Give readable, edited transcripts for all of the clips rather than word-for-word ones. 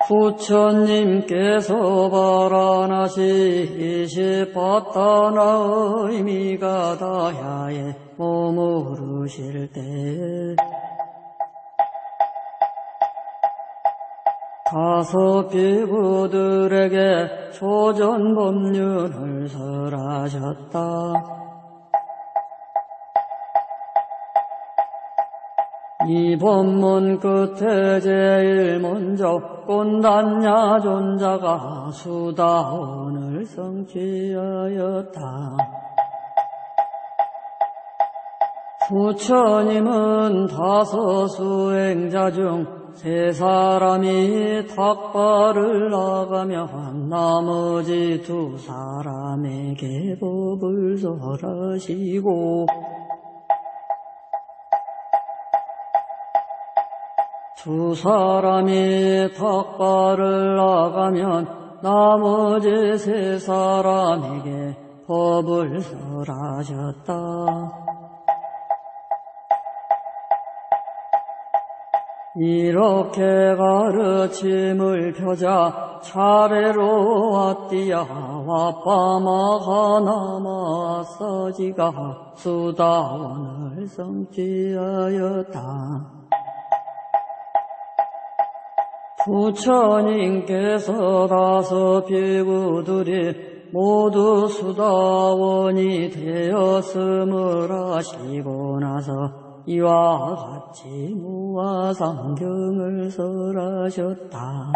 부처님께서 바라나시 28단아 의미가 다야에 머무르실 때 다섯 비구들에게 초전법륜을 설하셨다. 이 법문 끝에 제일 먼저 꼰단야 존자가 수다원을 성취하였다. 부처님은 다섯 수행자 중 세 사람이 탁발을 나가면 나머지 두 사람에게 법을 설하시고 두 사람이 탁발을 나가면 나머지 세 사람에게 법을 설하셨다. 이렇게 가르침을 펴자 차례로 아띠야 와빠마하 나마사지가 수다원을 성취하였다. 부처님께서 다섯 비구들이 모두 수다원이 되었음을 하시고 나서 이와 같이 무아상경을 설하셨다.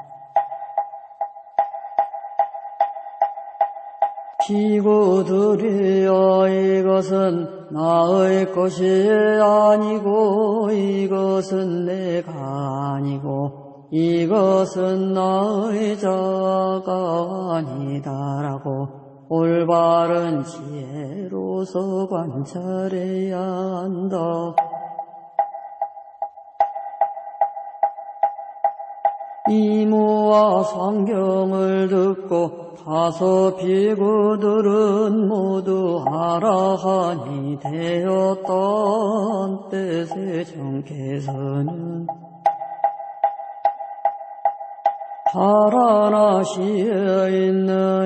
비구들이여 이것은 나의 것이 아니고 이것은 내가 아니고 이것은 나의 자아가 아니다라고 올바른 지혜로서 관찰해야 한다. 이 무아상경을 듣고 다섯 비구들은 모두 아라한이 되었던 때 세종께서는 파라나시에 있는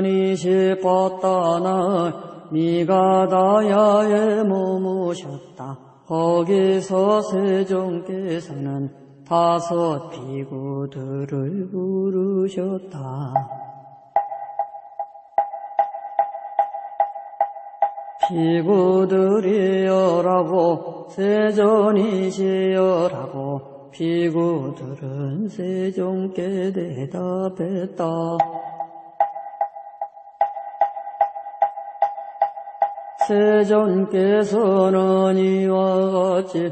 28단아 미가다야에 머무셨다. 거기서 세종께서는 다섯 비구들을 부르셨다. 비구들이여라고 세존이시여라고 비구들은 세종께 대답했다. 세존께서는 이와 같이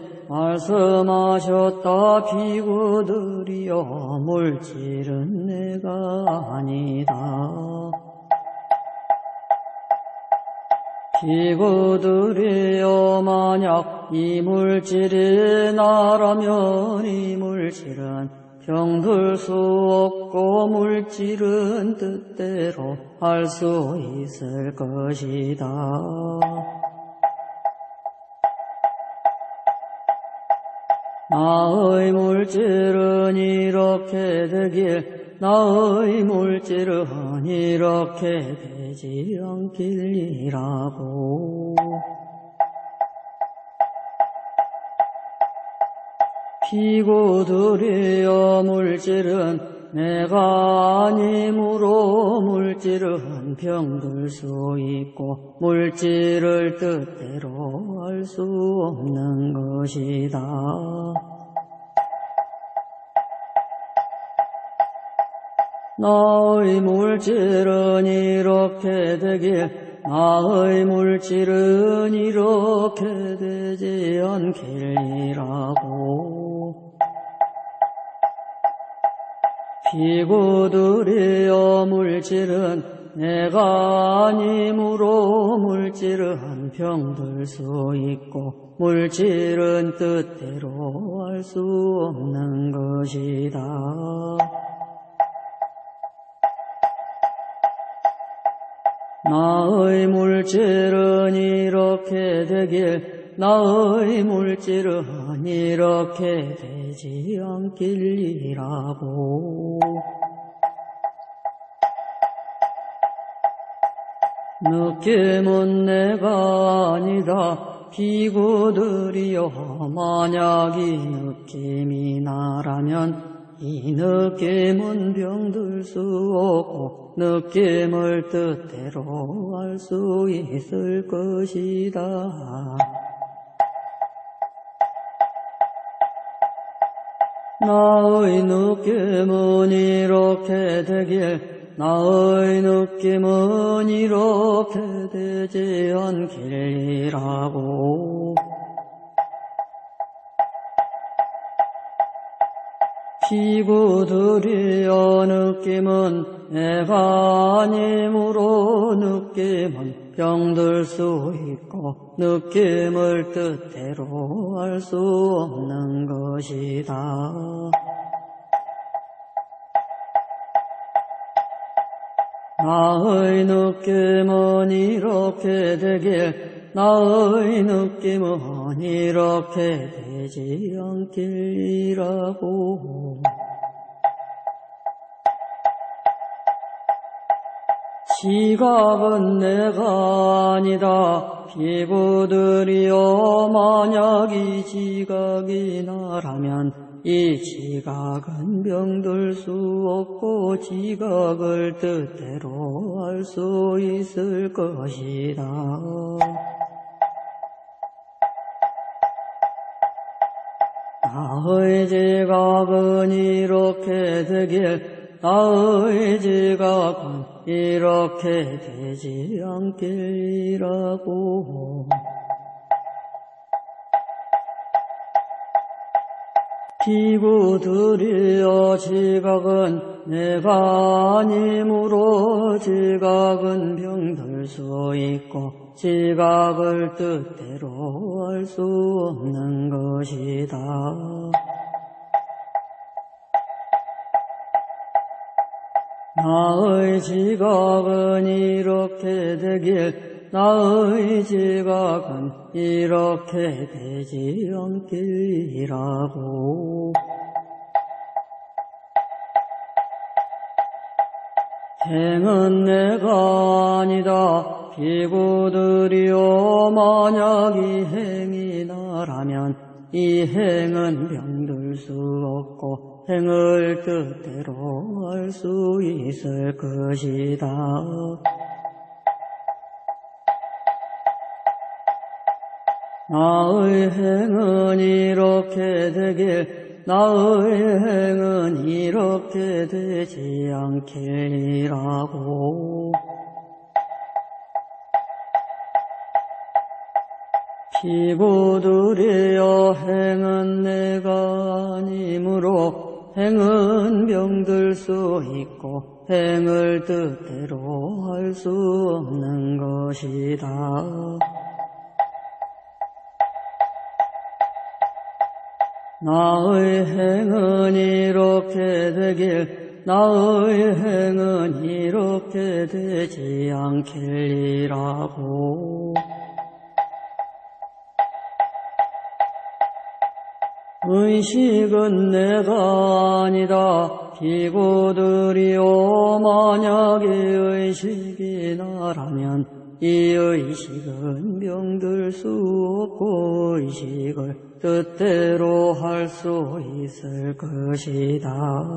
말씀하셨다. 비구들이여 물질은 내가 아니다. 비구들이여 만약 이 물질이 나라면 이 물질은 병들 수 없고 물질은 뜻대로 할 수 있을 것이다. 나의 물질은 이렇게 되길 나의 물질은 이렇게 되지 않길이라고. 비구들이여 물질은 내가 아니므로 물질은 병들 수 있고 물질을 뜻대로 할 수 없는 것이다. 나의 물질은 이렇게 되길 나의 물질은 이렇게 되지 않길이라고. 비구들이여 물질은 내가 아니므로 물질은 병들 수 있고 물질은 뜻대로 할 수 없는 것이다. 나의 물질은 이렇게 되길 나의 물질은 이렇게 되지 않길이라고. 느낌은 내가 아니다 비구들이여. 만약 이 느낌이 나라면 이 느낌은 병들 수 없고 느낌을 뜻대로 할 수 있을 것이다. 나의 느낌은 이렇게 되길 나의 느낌은 이렇게 되지 않길이라고. 피구들이여 느낌은 내가 아니므로 느낌은 병들 수 있고 느낌을 뜻대로 할 수 없는 것이다. 나의 느낌은 이렇게 되길 나의 느낌은 이렇게 되지 않길이라고. 지각은 내가 아니다 피구들이여. 만약 이 지각이 나라면 이 지각은 병들 수 없고 지각을 뜻대로 할 수 있을 것이다. 나의 지각은 이렇게 되길 나의 지각은 이렇게 되지 않길이라고. 피구들이여 지각은 내가 아니므로 지각은 병들 수 있고 지각을 뜻대로 할 수 없는 것이다. 나의 지각은 이렇게 되길 나의 지각은 이렇게 되지 않길이라고. 행은 내가 아니다 피구들이여. 만약 이 행이 나라면 이 행은 병들 수 없고 행을 뜻대로 할 수 있을 것이다. 나의 행은 이렇게 되길 나의 행은 이렇게 되지 않길이라고. 피구들이여 행은 내가 아니므로 행은 병들 수 있고 행을 뜻대로 할 수 없는 것이다. 나의 행은 이렇게 되길 나의 행은 이렇게 되지 않길이라고. 의식은 내가 아니다 피구들이여. 만약 이 의식이 나라면 이 의식은 병들 수 없고 의식을 뜻대로 할 수 있을 것이다.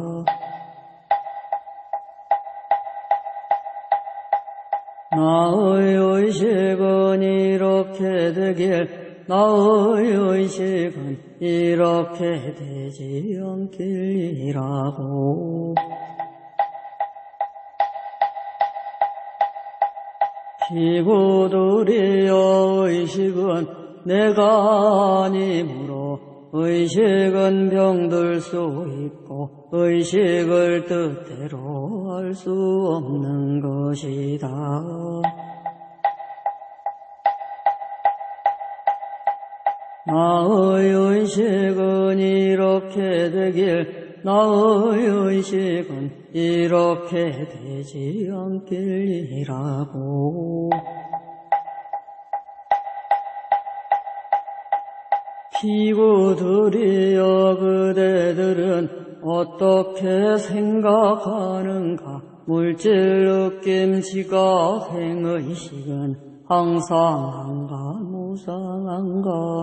나의 의식은 이렇게 되길 나의 의식은 이렇게 되지 않길이라고. 피구들이여 의식은 내가 아니므로 의식은 병들 수 있고 의식을 뜻대로 할 수 없는 것이다. 나의 의식은 이렇게 되길 나의 의식은 이렇게 되지 않길이라고. 비구들이여 그대들은 어떻게 생각하는가? 물질 느낌 지각 행의식은 항상한가 무상한가?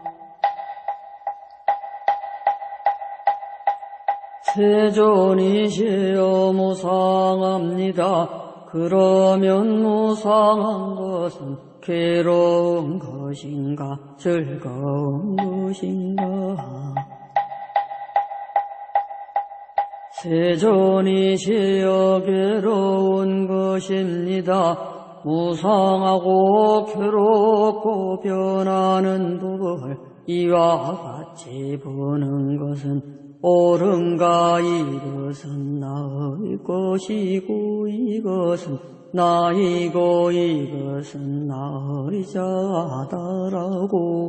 세존이시여 무상합니다. 그러면 무상한 것은 괴로운 것인가 즐거운 것인가? 세존이시여 괴로운 것입니다. 무상하고 괴롭고 변하는 법을 이와 같이 보는 것은 옳은가? 이것은 나의 것이고 이것은 나이고 이것은 나의자 하다라고.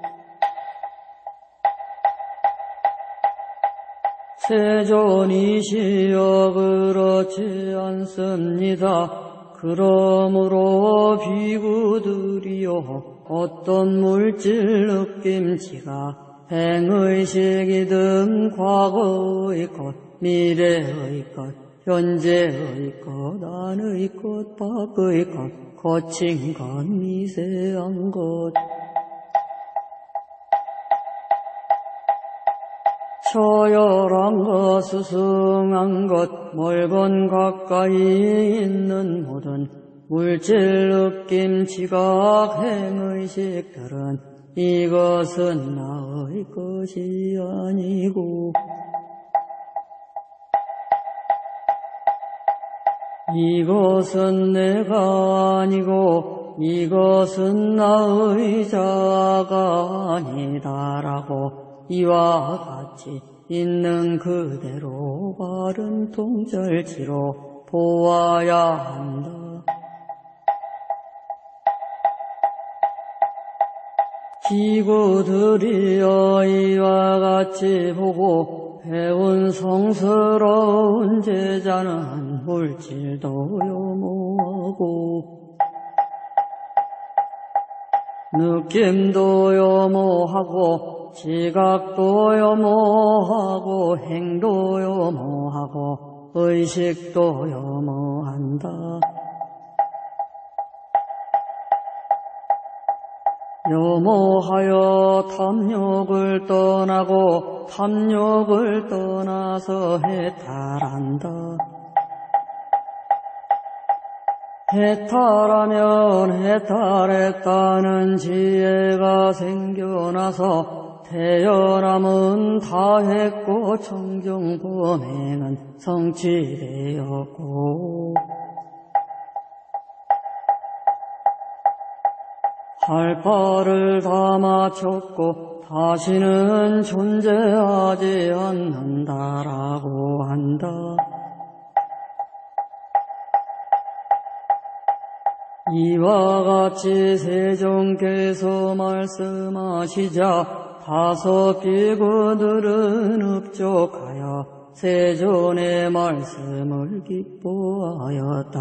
세존이시여 그렇지 않습니다. 그러므로 비구들이여 어떤 물질 느낌치가 행의식이든 과거의 것, 미래의 것, 현재의 것, 안의 것, 밖의 것, 거친 것, 미세한 것, 처열한 것, 스승한 것, 멀건 가까이 있는 모든 물질 느낌 지각 행의식들은 이것은 나의 것이 아니고 이것은 내가 아니고 이것은 나의 자가 아니다라고 이와 같이 있는 그대로 바른 통절치로 보아야 한다. 비구들이여 이와 같이 보고 배운 성스러운 제자는 물질도 요모하고 느낌도 요모하고 지각도 요모하고 행도 요모하고 의식도 요모한다. 요모하여 탐욕을 떠나고 탐욕을 떠나서 해탈한다. 해탈하면 해탈했다는 지혜가 생겨나서 태어남은 다했고 청정범행은 성취되었고 할 바를 다 마쳤고 다시는 존재하지 않는다라고 한다. 이와 같이 세종께서 말씀하시자 다섯 비구들은 흡족하여 세존의 말씀을 기뻐하였다.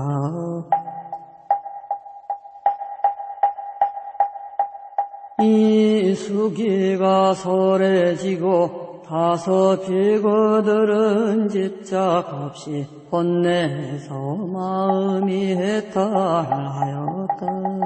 이 수기가 설해지고 다섯 비구들은 집착 없이 혼내서 마음이 해탈하였다.